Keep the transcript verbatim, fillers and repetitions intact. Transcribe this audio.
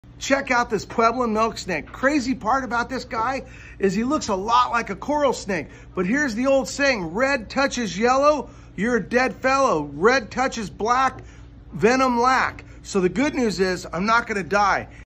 Check out this Puebloan milk snake. Crazy part about this guy is he looks a lot like a coral snake. But here's the old saying, red touches yellow, you're a dead fellow. Red touches black, venom lack. So the good news is I'm not gonna die.